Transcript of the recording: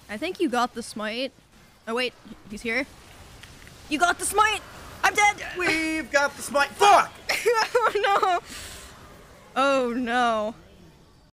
I think you got the smite. Oh wait, he's here. You got the smite! I'm dead! We've got the smite. Fuck! Oh no! Oh no.